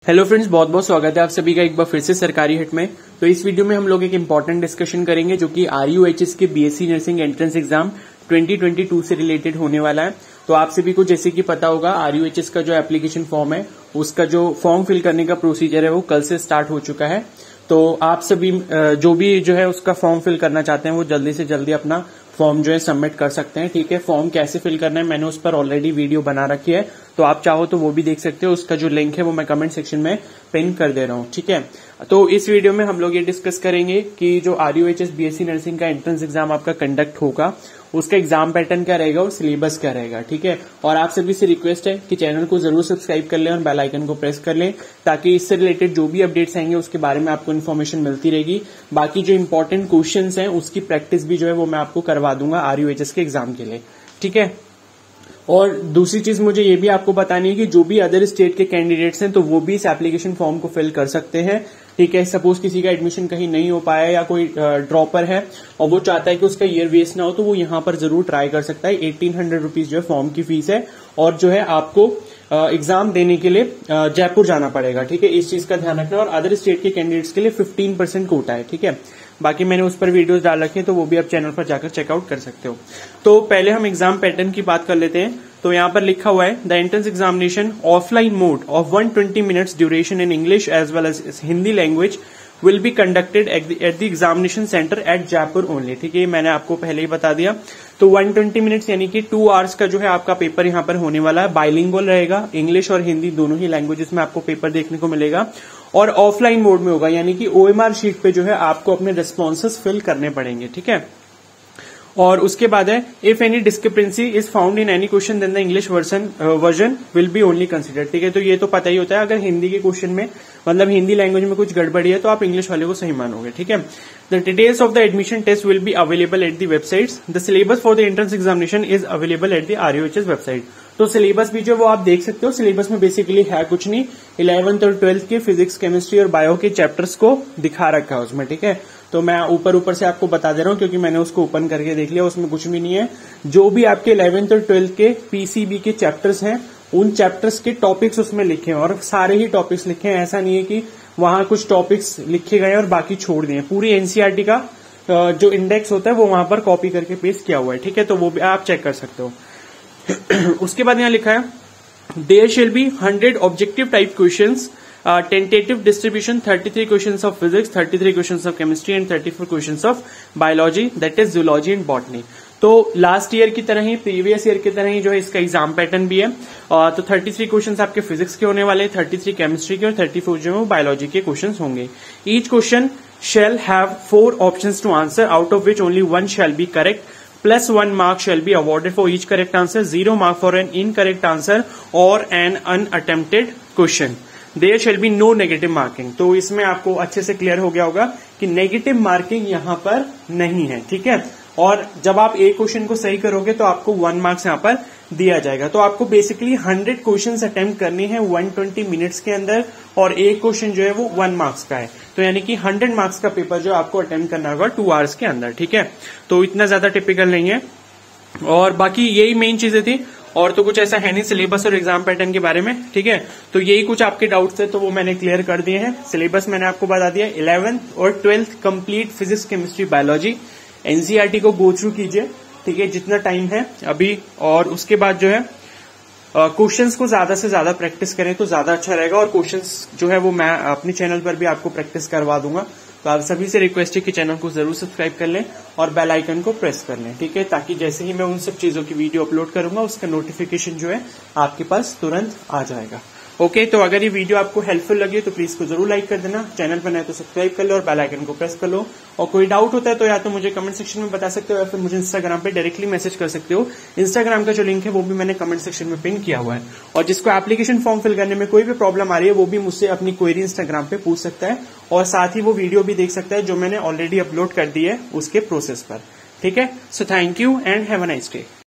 Hello friends, बहुत बहुत स्वागत है आप सभी का एक बार फिर से सरकारी हिट में। तो इस वीडियो में हम लोग एक इंपॉर्टेंट डिस्कशन करेंगे जो कि RUHS के बीएससी नर्सिंग एंट्रेंस एग्जाम 2022 से रिलेटेड होने वाला है। तो आप सभी को जैसे कि पता होगा, RUHS का जो एप्लीकेशन फॉर्म है उसका जो फॉर्म फिल करने का प्रोसीजर है वो कल से स्टार्ट हो चुका है। तो आप सभी जो भी जो है उसका फॉर्म फिल करना चाहते हैं वो जल्दी से जल्दी अपना फॉर्म जो है सबमिट कर सकते हैं। ठीक है, फॉर्म कैसे फिल करना है मैंने उस पर ऑलरेडी वीडियो बना रखी है, तो आप चाहो तो वो भी देख सकते हो। उसका जो लिंक है वो मैं कमेंट सेक्शन में पिन कर दे रहा हूँ। ठीक है, तो इस वीडियो में हम लोग ये डिस्कस करेंगे कि जो RUHS बीएससी नर्सिंग का एंट्रेंस एग्जाम आपका कंडक्ट होगा उसका एग्जाम पैटर्न क्या रहेगा और सिलेबस क्या रहेगा। ठीक है, और आप सभी से रिक्वेस्ट है कि चैनल को जरूर सब्सक्राइब कर लें और बेल आइकन को प्रेस कर लें ताकि इससे रिलेटेड जो भी अपडेट्स आएंगे उसके बारे में आपको इन्फॉर्मेशन मिलती रहेगी। बाकी जो इंपॉर्टेंट क्वेश्चंस हैं उसकी प्रैक्टिस भी जो है वो मैं आपको करवा दूंगा RUHS के एग्जाम के लिए। ठीक है, और दूसरी चीज मुझे ये भी आपको बतानी है कि जो भी अदर स्टेट के कैंडिडेट्स हैं तो वो भी इस एप्लीकेशन फॉर्म को फिल कर सकते हैं। ठीक है, सपोज किसी का एडमिशन कहीं नहीं हो पाया या कोई ड्रॉपर है और वो चाहता है कि उसका ईयर वेस्ट ना हो, तो वो यहाँ पर जरूर ट्राई कर सकता है। 1800 रुपीज जो है फॉर्म की फीस है और जो है आपको एग्जाम देने के लिए जयपुर जाना पड़ेगा। ठीक है, इस चीज का ध्यान रखना। और अदर स्टेट के कैंडिडेट्स के लिए 15% कोटा है। ठीक है, बाकी मैंने उस पर वीडियोस डाल रखे हैं तो वो भी आप चैनल पर जाकर चेकआउट कर सकते हो। तो पहले हम एग्जाम पैटर्न की बात कर लेते हैं। तो यहाँ पर लिखा हुआ है the entrance examination offline mode of 120 minutes duration in English as well as Hindi language will be conducted at the examination centre at Jaipur only. ठीक है, मैंने आपको पहले ही बता दिया। तो 120 मिनट्स यानी कि 2 आवर्स का जो है आपका पेपर यहाँ पर होने वाला है। बाइलिंगुअल रहेगा, इंग्लिश और हिंदी दोनों ही लैंग्वेजेस में आपको पेपर देखने को मिलेगा और ऑफलाइन मोड में होगा, यानी कि OMR शीट पे जो है आपको अपने रिस्पॉन्सेस फिल करने पड़ेंगे। ठीक है, और उसके बाद है if any discrepancy is found in any question then the English version will be only considered. ठीक है, तो ये तो पता ही होता है, अगर हिंदी के क्वेश्चन में मतलब हिंदी लैंग्वेज में कुछ गड़बड़ी है तो आप इंग्लिश वाले को सही मानोगे। ठीक है, the details of the admission test will be available at the websites. The syllabus for the entrance examination is available at the RUHS website. तो सिलेबस भी जो वो आप देख सकते हो। सिलेबस में बेसिकली है कुछ नहीं, 11th और 12th के फिजिक्स, केमिस्ट्री और बायो के चैप्टर्स को दिखा रखा है उसमें। ठीक है, तो मैं ऊपर से आपको बता दे रहा हूं क्योंकि मैंने उसको ओपन करके देख लिया, उसमें कुछ भी नहीं है। जो भी आपके 11th और 12th के PCB के चैप्टर्स हैं उन चैप्टर्स के टॉपिक्स उसमें लिखे हैं और सारे ही टॉपिक्स लिखे हैं। ऐसा नहीं है कि वहां कुछ टॉपिक्स लिखे गए और बाकी छोड़ दिए। पूरी NCERT का जो इंडेक्स होता है वो वहां पर कॉपी करके पेस्ट किया हुआ है। ठीक है, तो वो भी आप चेक कर सकते हो। उसके बाद यहाँ लिखा है there shall be 100 objective type questions, tentative distribution 33 questions of physics, 33 questions of chemistry and 34 questions of biology, that is zoology and botany. तो लास्ट ईयर की तरह ही, प्रीवियस ईयर की तरह ही जो है इसका एग्जाम पैटर्न भी है। तो 33 क्वेश्चंस आपके फिजिक्स के होने वाले, 33 केमिस्ट्री के और 34 जो है वो बायोलॉजी के क्वेश्चंस होंगे। Each question shall have 4 options to answer, out of which only 1 shall be correct, plus 1 mark shall be awarded for each correct answer, 0 mark for an incorrect answer or an unattempted question. There shall be no negative marking. तो इसमें आपको अच्छे से clear हो गया होगा कि negative marking यहाँ पर नहीं है। ठीक है, और जब आप एक क्वेश्चन को सही करोगे तो आपको 1 मार्क्स यहाँ पर दिया जाएगा। तो आपको बेसिकली 100 क्वेश्चंस अटेम्प्ट करने हैं 120 मिनट्स के अंदर और एक क्वेश्चन जो है वो 1 मार्क्स का है। तो यानी कि 100 मार्क्स का पेपर जो आपको अटेम्प्ट करना होगा 2 आवर्स के अंदर। ठीक है, तो इतना ज्यादा टिपिकल नहीं है और बाकी यही मेन चीजें थी और तो कुछ ऐसा है नहीं सिलेबस और एग्जाम पैटर्न के बारे में। ठीक है, तो यही कुछ आपके डाउट्स थे तो वो मैंने क्लियर कर दिए हैं। सिलेबस मैंने आपको बता दिया, 11th और 12th complete physics, chemistry, biology. NCERT को गो थ्रू कीजिए। ठीक है, जितना टाइम है अभी, और उसके बाद जो है क्वेश्चंस को ज्यादा से ज्यादा प्रैक्टिस करें तो ज्यादा अच्छा रहेगा। और क्वेश्चंस जो है वो मैं अपने चैनल पर भी आपको प्रैक्टिस करवा दूंगा। तो आप सभी से रिक्वेस्ट है कि चैनल को जरूर सब्सक्राइब कर लें और बेल आइकन को प्रेस कर लें। ठीक है, ताकि जैसे ही मैं उन सब चीजों की वीडियो अपलोड करूंगा उसका नोटिफिकेशन जो है आपके पास तुरंत आ जाएगा। ओके, तो अगर ये वीडियो आपको हेल्पफुल लगे तो प्लीज को जरूर लाइक कर देना, चैनल पर नए तो सब्सक्राइब कर लो और बेल आइकन को प्रेस कर लो। और कोई डाउट होता है तो या तो मुझे कमेंट सेक्शन में बता सकते हो या फिर मुझे इंस्टाग्राम पे डायरेक्टली मैसेज कर सकते हो। इंस्टाग्राम का जो लिंक है वो भी मैंने कमेंट सेक्शन में पिन किया हुआ है। और जिसको एप्लीकेशन फॉर्म फिल करने में कोई भी प्रॉब्लम आ रही है वो भी मुझसे अपनी क्वेरी इंस्टाग्राम पे पूछ सकता है और साथ ही वो वीडियो भी देख सकता है जो मैंने ऑलरेडी अपलोड कर दी है उसके प्रोसेस पर। ठीक है, so thank you and have a nice day.